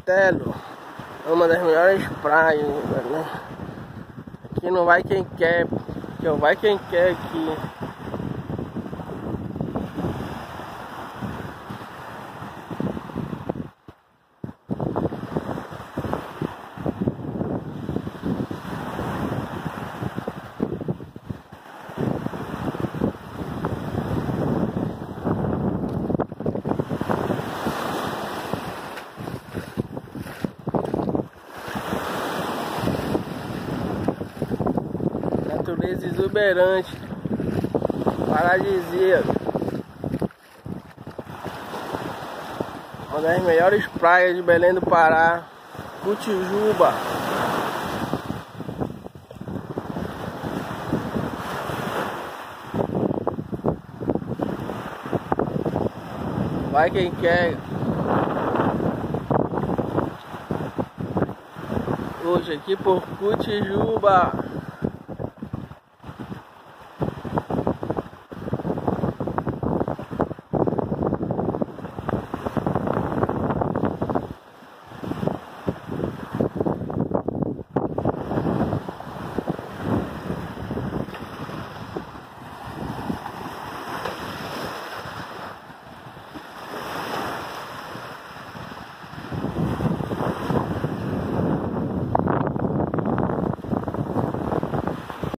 Castelo é uma das melhores praias, né? Aqui não vai quem quer, porque vai quem quer aqui. Natureza exuberante, paradisíaca. Uma das melhores praias de Belém do Pará, Cotijuba. Vai quem quer. Hoje aqui por Cotijuba.